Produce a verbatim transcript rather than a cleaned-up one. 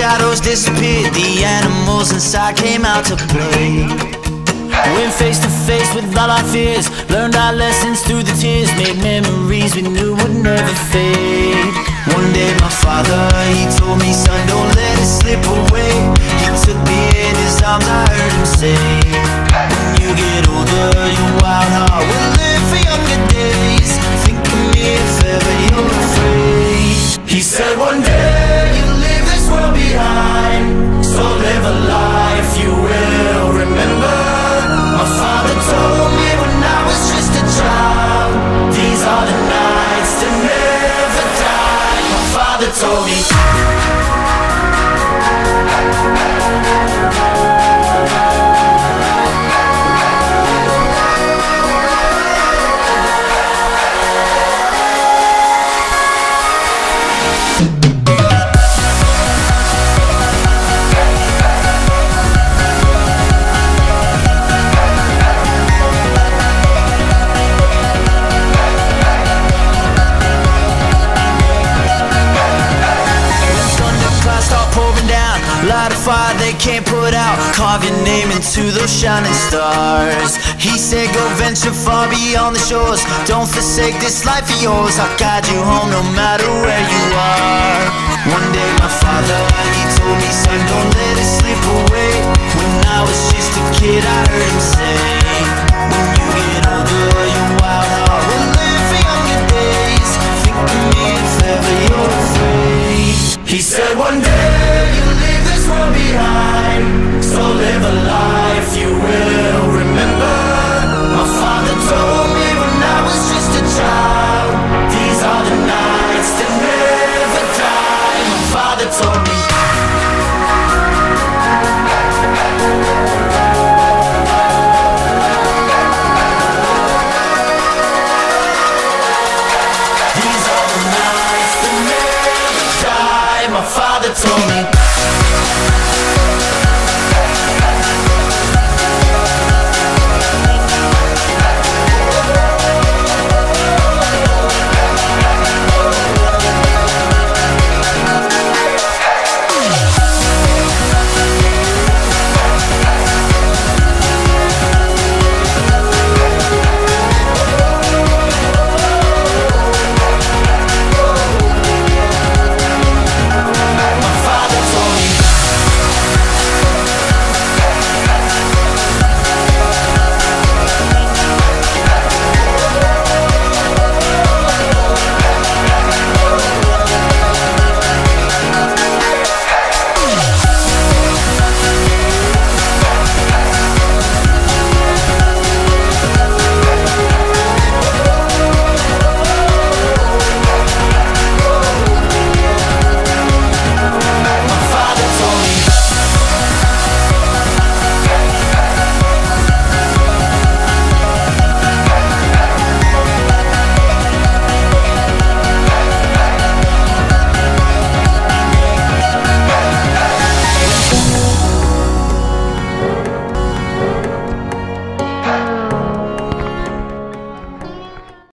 shadows disappeared, the animals inside came out to play. Went face to face with all our fears, learned our lessons through the tears, made memories we knew would never fade. One day my father, he told me, son, don't let it slip away. He took me in his arms, I heard him say, when you get older, your wild heart will live for younger days. Think of me if ever you're afraid. He said one day you'll leave this world behind, so live a life you will remember. My father told me when I was just a child, these are the nights that never die. My father told me. Light a fire they can't put out, carve your name into those shining stars. He said go venture far beyond the shores, don't forsake this life of yours. I'll guide you home no matter where you are. One day my father, he told me, son, don't let it slip away. When I was